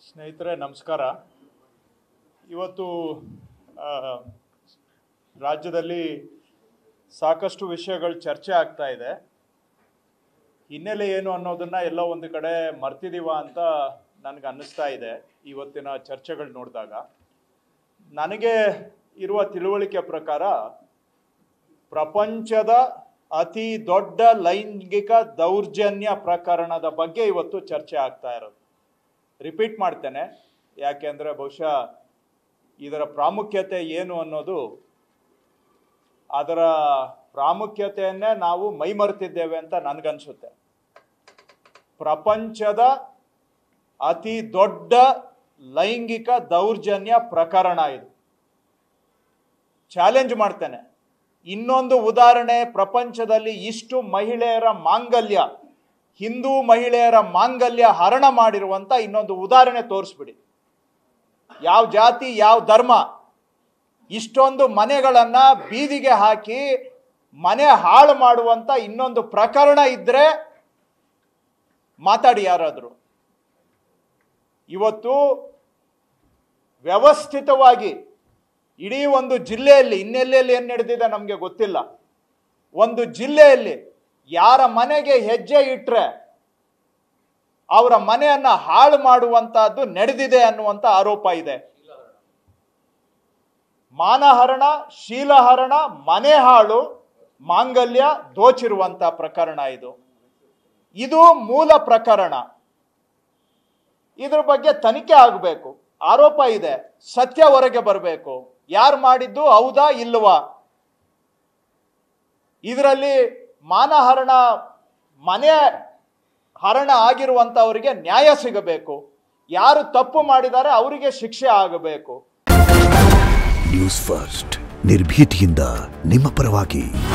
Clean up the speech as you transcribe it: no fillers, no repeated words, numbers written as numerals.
ಸ್ನೇಹಿತರೆ ನಮಸ್ಕಾರ. ಇವತ್ತು ರಾಜ್ಯದಲ್ಲಿ ಸಾಕಷ್ಟು ವಿಷಯಗಳು ಚರ್ಚೆ ಆಗ್ತಾ ಇದೆ. ಹಿನ್ನೆಲೆ ಏನು ಅನ್ನೋದನ್ನ ಎಲ್ಲ ಒಂದು ಕಡೆ ಮರ್ತಿದೀವ ಅಂತ ನನಗೆ ಅನ್ನಿಸ್ತಾ ಇದೆ. ಇವತ್ತಿನ ಚರ್ಚೆಗಳು ನೋಡಿದಾಗ ನನಗೆ ಇರುವ ತಿಳುವಳಿಕೆ ಪ್ರಕಾರ ಪ್ರಪಂಚದ ಅತಿ ದೊಡ್ಡ ಲೈಂಗಿಕ ದೌರ್ಜನ್ಯ ಪ್ರಕರಣದ ಬಗ್ಗೆ ಇವತ್ತು ಚರ್ಚೆ ಆಗ್ತಾ ಇರೋದು. ರಿಪೀಟ್ ಮಾಡ್ತೇನೆ, ಯಾಕೆಂದರೆ ಬಹುಶಃ ಇದರ ಪ್ರಾಮುಖ್ಯತೆ ಏನು ಅನ್ನೋದು, ಅದರ ಪ್ರಾಮುಖ್ಯತೆಯನ್ನೇ ನಾವು ಮೈಮರೆತಿದ್ದೇವೆ ಅಂತ ನನಗನ್ಸುತ್ತೆ. ಪ್ರಪಂಚದ ಅತಿ ದೊಡ್ಡ ಲೈಂಗಿಕ ದೌರ್ಜನ್ಯ ಪ್ರಕರಣ ಇದು. ಚಾಲೆಂಜ್ ಮಾಡ್ತೇನೆ. ಇನ್ನೊಂದು ಉದಾಹರಣೆ, ಪ್ರಪಂಚದಲ್ಲಿ ಇಷ್ಟು ಮಹಿಳೆಯರ ಮಾಂಗಲ್ಯ, ಹಿಂದೂ ಮಹಿಳೆಯರ ಮಾಂಗಲ್ಯ ಹರಣ ಮಾಡಿರುವಂತ ಇನ್ನೊಂದು ಉದಾಹರಣೆ ತೋರಿಸ್ಬಿಡಿ. ಯಾವ ಜಾತಿ, ಯಾವ ಧರ್ಮ ಇಷ್ಟೊಂದು ಮನೆಗಳನ್ನ ಬೀದಿಗೆ ಹಾಕಿ ಮನೆ ಹಾಳು ಮಾಡುವಂತ ಇನ್ನೊಂದು ಪ್ರಕರಣ ಇದ್ರೆ ಮಾತಾಡಿ ಯಾರಾದರೂ. ಇವತ್ತು ವ್ಯವಸ್ಥಿತವಾಗಿ ಇಡೀ ಒಂದು ಜಿಲ್ಲೆಯಲ್ಲಿ, ಇನ್ನೆಲ್ಲೆಲ್ಲಿ ಏನು ನಡೆದಿದೆ ನಮಗೆ ಗೊತ್ತಿಲ್ಲ, ಒಂದು ಜಿಲ್ಲೆಯಲ್ಲಿ ಯಾರ ಮನೆಗೆ ಹೆಜ್ಜೆ ಇಟ್ರೆ ಅವರ ಮನೆಯನ್ನ ಹಾಳು ಮಾಡುವಂತಹದ್ದು ನಡೆದಿದೆ ಅನ್ನುವಂತ ಆರೋಪ ಇದೆ. ಮಾನಹರಣ, ಶೀಲಹರಣ, ಮನೆ ಹಾಳು, ಮಾಂಗಲ್ಯ ದೋಚಿರುವಂತ ಪ್ರಕರಣ ಇದು ಮೂಲ ಪ್ರಕರಣ. ಇದ್ರ ಬಗ್ಗೆ ತನಿಖೆ ಆಗಬೇಕು. ಆರೋಪ ಇದೆ, ಸತ್ಯ ಹೊರಗೆ ಬರಬೇಕು. ಯಾರು ಮಾಡಿದ್ದು, ಹೌದಾ ಇಲ್ವಾ? ಇದರಲ್ಲಿ ಮಾನಹರಣ, ಮನೆ ಹರಣ ಆಗಿರುವಂತವರಿಗೆ ನ್ಯಾಯ ಸಿಗಬೇಕು. ಯಾರು ತಪ್ಪು ಮಾಡಿದ್ದಾರೆ ಅವರಿಗೆ ಶಿಕ್ಷೆ ಆಗಬೇಕು. ನ್ಯೂಸ್ ಫಸ್ಟ್, ನಿರ್ಭೀತಿಯಿಂದ ನಿಮ್ಮ ಪರವಾಗಿ.